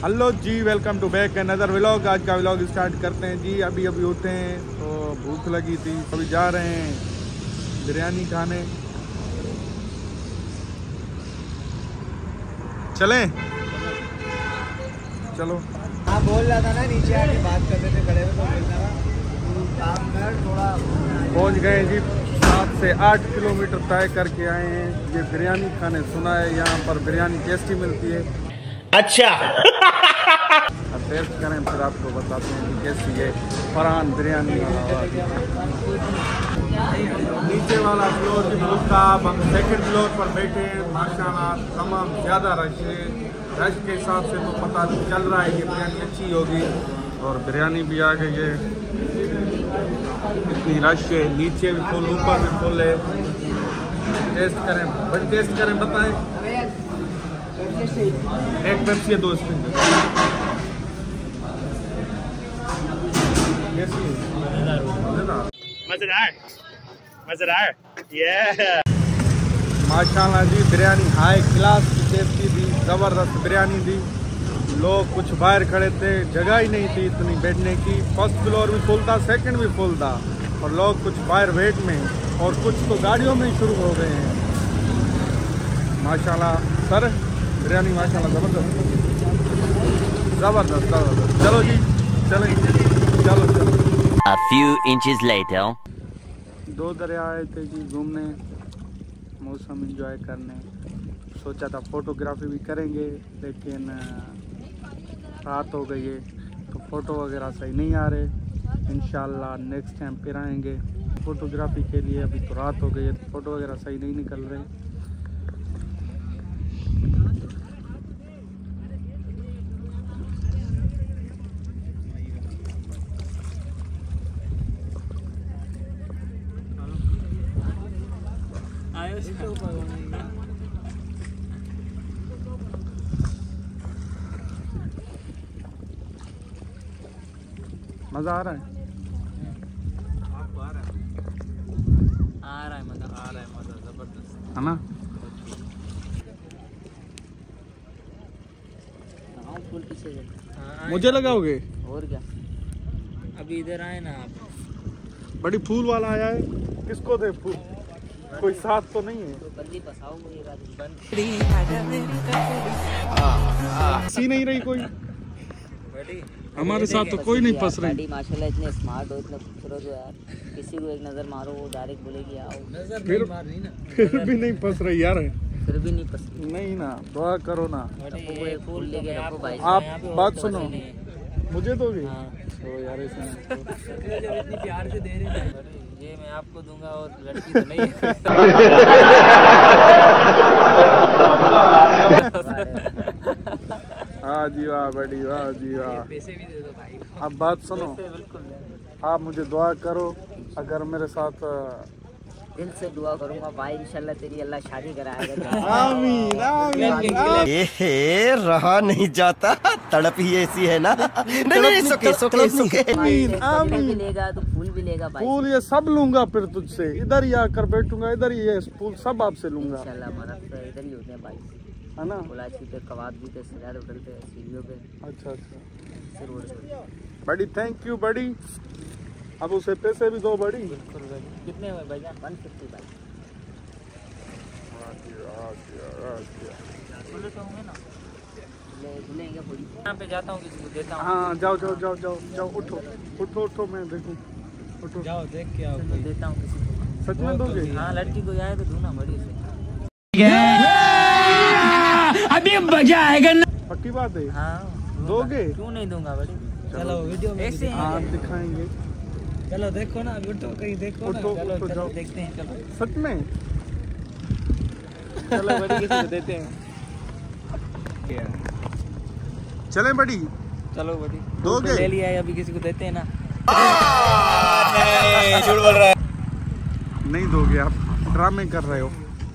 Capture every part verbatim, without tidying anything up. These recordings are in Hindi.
Hello ji, welcome to back another vlog. आज का व्लॉग स्टार्ट करते हैं जी। अभी अभी उठे हैं तो भूख लगी थी, अभी जा रहे हैं बिरयानी खाने। चलें? चलो। हाँ बोल रहा था ना, नीचे आके बात करते थे, खड़े हुए तो बोलना काम कर थोड़ा। पहुंच गए जी, सात से आठ किलोमीटर तय करके आए हैं ये बिरयानी खाने। सुना है यहाँ पर बिरयानी टेस्टी मिलती है। अच्छा। अब टेस्ट करें फिर आपको बताते हैं कि कैसी है फरहान बिरयानी। नीचे वाला फ्लोर भी बुक था, हम सेकंड फ्लोर पर बैठे हैं। माशाल्लाह तमाम ज़्यादा रश है। रश के हिसाब से तो पता चल रहा है कि बिरयानी अच्छी होगी, और बिरयानी भी आ गई है। इतनी रश है, नीचे भी फुल, ऊपर भी फुल है। टेस्ट करें, बड़ी टेस्ट करें, बताएं। एक पेप्सी दो स्पून। मजेदार मजेदार ये माशाल्लाह जी, बिरयानी हाई क्लास की टेस्टी थी, ज़बरदस्त बिरयानी थी। लोग कुछ बाहर खड़े थे, जगह ही नहीं थी इतनी बैठने की। फर्स्ट फ्लोर भी फुल था, सेकंड भी फुल था, और लोग कुछ बाहर वेट में और कुछ तो गाड़ियों में ही शुरू हो गए हैं। माशाल्लाह सर, बिरयानी माशाल्लाह ज़बरदस्त ज़बरदस्त ज़बरदस्त। चलो जी चलें, चलो चलो। A few inches later. दो दरिया आए थे जी घूमने, मौसम एंजॉय करने। सोचा था फोटोग्राफी भी करेंगे, लेकिन रात हो गई है तो फ़ोटो वगैरह सही नहीं आ रहे। इंशाल्लाह नेक्स्ट टाइम फिर आएंगे फोटोग्राफी के लिए। अभी तो रात हो गई है तो फ़ोटो वगैरह सही नहीं निकल रहे। मज़ा आ रहा है? आपको आ रहा है? आ रहा है मज़ा, आ रहा है मज़ा, ज़बरदस्त है ना? फूल पीछे मुझे लगाओगे? और क्या, अभी इधर आए ना आप। बड़ी फूल वाला आया है, किसको दे फूल? कोई साथ तो नहीं है? तो बल्ली फसाओ मुझे बंद। सी नहीं रही कोई हमारे साथ, तो कोई नहीं फंस रही। माशाल्लाह इतने स्मार्ट हो, इतने खूबसूरत हो यार। किसी को एक नजर मारो, वो डायरेक्ट बोलेगी आओ। नजर फिर मारनी ना। फिर भी नहीं फंस रही यार। फिर भी नहीं फंस नहीं ना, दुआ करो ना। वो एक फूल लेके रखो भाई। आप बात सुनो, मुझे दोगे? हाँ। तो यार इसमें इतनी प्यार से दे रहे हैं, ये मैं आपको दूंगा और लड़की तो नहीं। हाँ जी वाह, बड़ी वाह जी वाह। पैसे भी दे दो भाई। अब बात सुनो, आप मुझे दुआ करो। अगर मेरे साथ दिल से दुआ करूंगा भाई, इंशाल्लाह तेरी अल्लाह शादी कराएगा। आमीन आमीन। ये रहा नहीं जाता, तड़प ही ऐसी है ना। नहीं नहीं, सुके सुके सुके। आमीन आमीन। भी लेगा तो फूल भी लेगा भाई। फूल ये सब लूंगा फिर तुझसे। इधर ही आकर बैठूंगा, इधर ही ये फूल सब आपसे लूंगा। इंशाल्लाह हमारा तो इधर ही होते हैं भाई, है ना? कोलाची पे, कबाब भी पे, सजाद होटल पे, सीढ़ियों पे। अच्छा अच्छा, से रोड पे। बड़ी थैंक यू बड़ी। अब उसे पैसे भी दो बड़ी। कितने हुए भाई? वन फिफ्टी भाई। खुले तो होंगे ना? खुलेंगे पूरी। यहाँ पे जाता हूँ, किसी को देता हूँ। हाँ जाओ जाओ जाओ जाओ जाओ, उठो उठो उठो, मैं देखूँ। उठो जाओ देख के आओ, देता हूँ किसी को। सच में दोगे? हाँ, लड़की को आए तो दूना बड़ी से। अभी मजा आएगा ना। पक्की बात है? हाँ दोगे? क्यों नहीं दूंगा बड़ी। चलो वीडियो में ऐसे हाँ दिखाएंगे। चलो देखो ना, उठो कहीं देखो ना। उठो, चलो उठो, चलो जाओ। देखते हैं। चलो सच में? चलो बड़ी किसी को देते हैं। चले बड़ी? चलो बड़ी दोगे? ले लिया है, अभी किसी को देते हैं ना। नहीं, झूठ बोल रहा है। नहीं दोगे आप, ड्रामे कर रहे हो।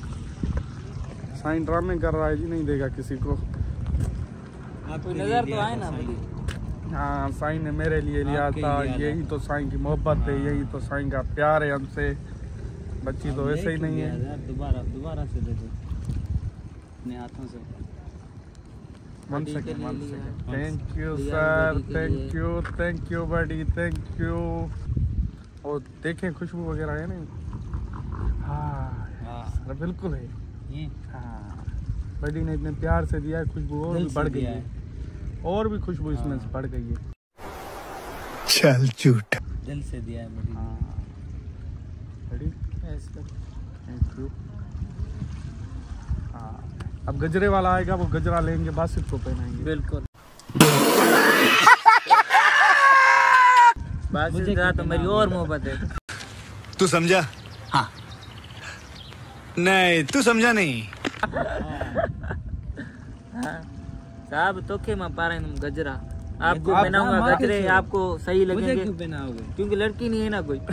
साइन ड्रामे कर रहा है जी, नहीं देगा किसी को। कोई नजर तो आए ना बड़ी। हाँ, साईं ने मेरे लिए लिया था। यही तो साईं की मोहब्बत है, यही तो साईं का प्यार है हमसे। बच्ची तो वैसे ही नहीं है। दोबारा दोबारा से दे दो अपने हाथों से। वन बड़ी के सेकंड लिए वन लिया है। सेकंड थैंक यू लिया सर, बड़ी के थैंक लिए। यू थैंक यू बड़ी, थैंक यू। और देखें खुशबू वगैरह है नहीं? हाँ हाँ बिल्कुल है। ये हाँ बड़ी ने इतने प्यार से दिया है, खुशबू और दिल भी से बढ़ गई दिया है, है। और भी खुशबू इसमें हाँ। से बढ़ गई है। चल झूठ। दिल से दिया है बड़ी हाँ बड़ी ऐसे थैंक यू। हाँ अब गजरे वाला आएगा, वो गजरा लेंगे, बासित को पहनाएंगे। बिल्कुल। मुझे तो मेरी और मोहब्बत है। तू समझा? हाँ। नहीं तू समझा नहीं। साहब तो के मैं पा रहे हैं गजरा आपको आप- पहनाऊंगा हाँ, गजरे कैसे? आपको सही मुझे लगेंगे क्यों पहनाओगे? क्योंकि लड़की नहीं है ना कोई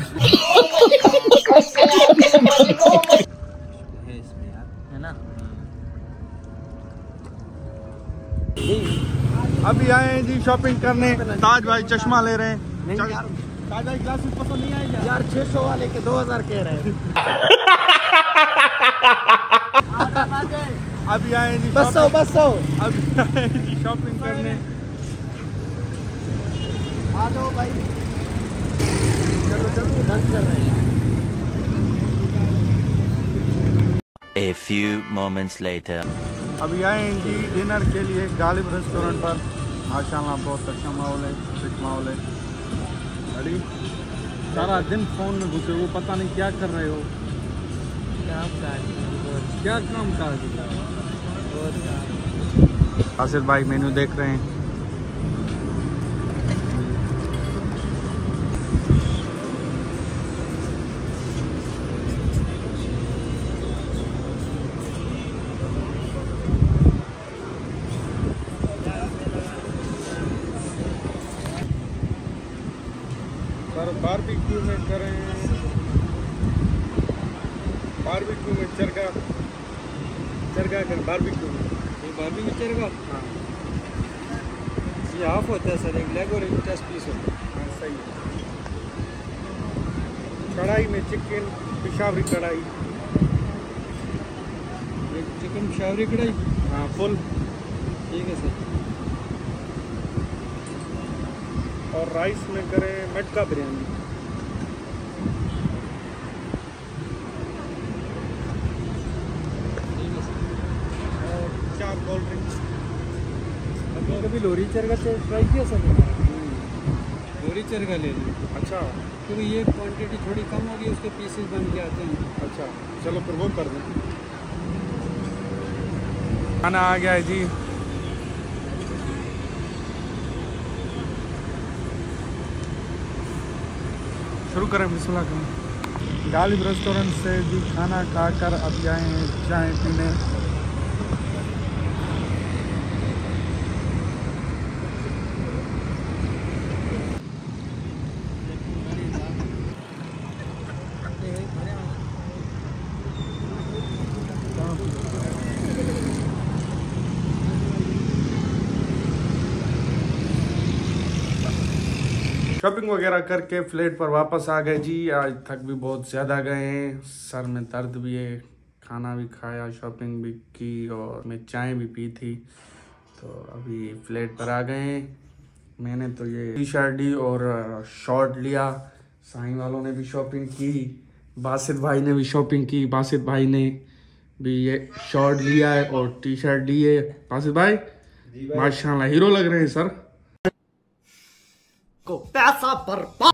है इसमें यार। है ना। अभी आए हैं जी शॉपिंग करने, ताज भाई चश्मा ले रहे हैं। ताज भाई ग्लासेस पसंद नहीं आएगा यार छह सौ वाले के दो हजार कह रहे हैं। अभी आए हैं जी बस सौ बस सौ। अभी आए हैं जी शॉपिंग करने। आ जाओ भाई। चलो चलो बस कर रहे हैं। A few moments later. अभी आए हैं जी डिनर के लिए गालिब रेस्टोरेंट पर। माशाल्लाह बहुत अच्छा माहौल है, फिट माहौल है। अड़ी सारा दिन फोन में घुसे हो, पता नहीं क्या कर रहे हो। काम काज क्या काम काज? बहुत काम। आसिफ भाई मेन्यू देख रहे हैं। सर बारबेक्यू में करें, बारबेक्यू में चरगा चरगा कर बारबेक्यू में। ये बारबी में चलेगा। हाँ ये हाफ होता है सर, एक लेग और एक टेस्ट पीस होता है। हाँ सही है। कढ़ाई में चिकन पिशावरी कढ़ाई। एक चिकन शावरी कढ़ाई। हाँ फुल। ठीक है सर। और राइस में करें मटका बिरयानी। ठीक है सर। और चार कोल्ड ड्रिंक्स। आपने कभी लोरी चरगा से ट्राई किया सर? लोरी चरगा ले लीजिए, अच्छा क्योंकि ये क्वांटिटी थोड़ी कम होगी, उसके पीसेस बन के आते हैं। अच्छा चलो फिर वो कर दें। खाना आ गया है जी। शुरू करें, बिस्मिल्लाह करें। गालिब रेस्टोरेंट से जी खाना खाकर अब जाए हैं चाय पीने। शॉपिंग वगैरह करके फ्लैट पर वापस आ गए जी। आज थक भी बहुत ज़्यादा गए हैं, सर में दर्द भी है, खाना भी खाया, शॉपिंग भी की और मैं चाय भी पी थी। तो अभी फ्लैट पर आ गए हैं। मैंने तो ये टी शर्ट ली और शॉर्ट लिया। साईं वालों ने भी शॉपिंग की, बासित भाई ने भी शॉपिंग की। बासित भाई ने भी ये शॉर्ट लिया है और टी शर्ट ली है। बासित भाई माशाल्लाह हीरो लग रहे हैं सर। को पैसा बर्बाद।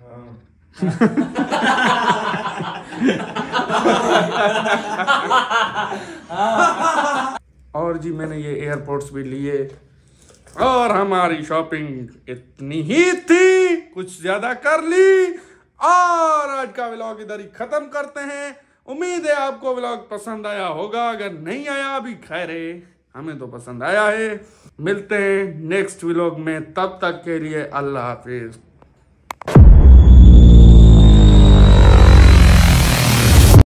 और जी मैंने ये एयरपोर्ट्स भी लिए और हमारी शॉपिंग इतनी ही थी, कुछ ज्यादा कर ली। और आज का व्लॉग इधर ही खत्म करते हैं। उम्मीद है आपको व्लॉग पसंद आया होगा, अगर नहीं आया भी खैर है, हमें तो पसंद आया है। मिलते हैं नेक्स्ट व्लॉग में, तब तक के लिए अल्लाह हाफिज।